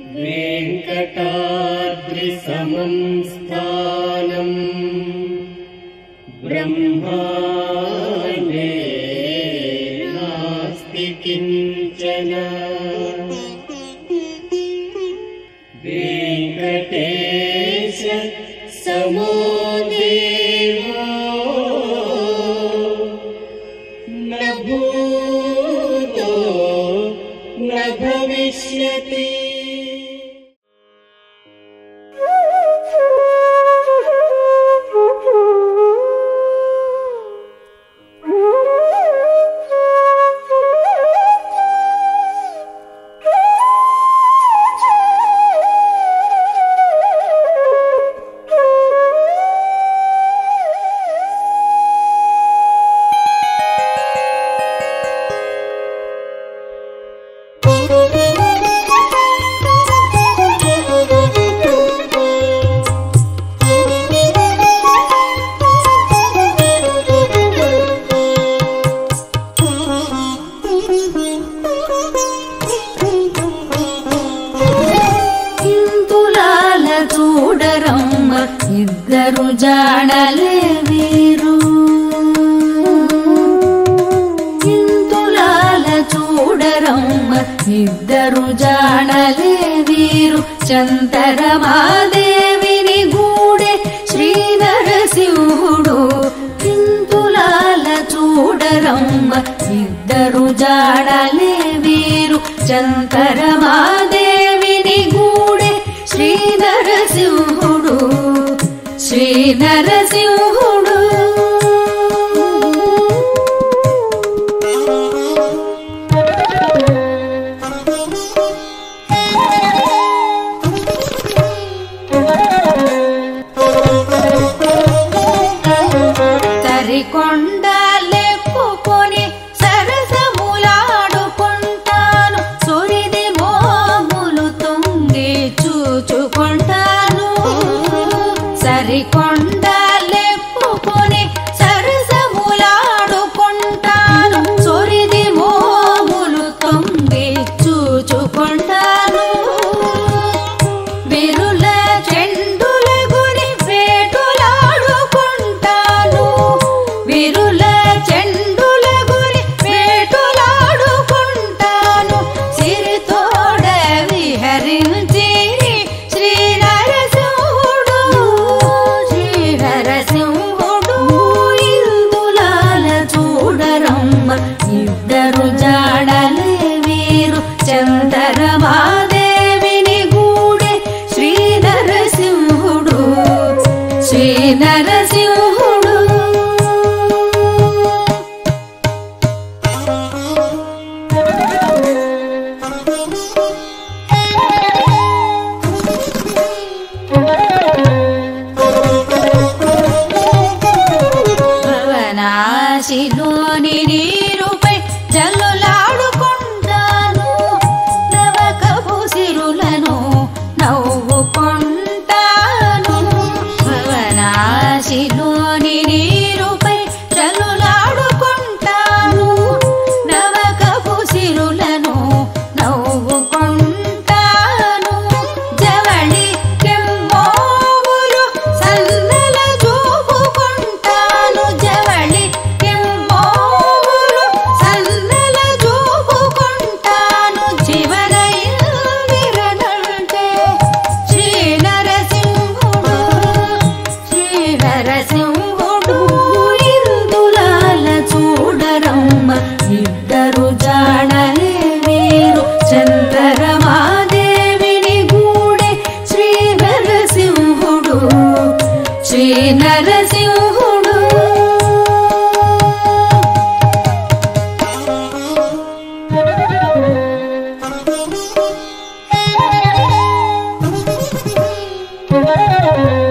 वेङ्कटाद्रिसमं स्थानम् ब्रह्माण्डे नास्ति किञ्चन वेङ्कटेश समो देवो न भूतो न भविष्यति। ఇద్దరు జాడలే వీరు ఇంతులాల చూడరమ్మ ఇద్దరు జాడలే వీరు చంతరమాదేవిని గూడే శ్రీ నరసింహుడు ఇంతులాల చూడరమ్మ ఇద్దరు జాడలే వీరు చంతరమాదేవిని గూడే శ్రీ నరసింహుడు శ్రీ నరసింహుడు తరికొండలెప్పుకొని సరసములాడుకుంటాను సొరిది మోములు తుంగి చూచుకుంటాను సరికొండలెప్పుకొని సరసములాడుకుంటాను సొరిది మోములు తుంగి చూచుకుంటాను విరుల చెండుల గురి వేటులాడుకుంటాను విరుల చెండుల గురి వేటులాడుకుంటాను సిరితోడ విహరించి శ్రీ నరసింహుడు శ్రీ నరసింహుడు ఇందులాల చూడరమ్మ ఇద్దరు జాడలే వీరు చందరమాదేవిని గూడే శ్రీ నరసింహుడు శ్రీ నరసింహుడు భవనాశిలోని నీరుపై జల్లులాడుకుంటాను నవకపు సిరులను నవ్వుకుంటాను భవనాశిలోని నీరుపై జల్లులాడుకుంటాను నవకపు సిరులను నవ్వుకుంటాను జవళి కెమ్మోములు సన్నల చూపుకుంటాను జవళి కెమ్మోములు సన్నల చూపుకుంటాను జీవనయందిరనంటే శ్రీ నరసింహుడు శ్రీ నరసింహుడు ఇందులాల చూడరమ్మ ఇద్దరు జాడలే వీరు చంద్రమాదేవిని గూడే శ్రీ నరసింహుడు శ్రీ నరసింహుడు Thank you.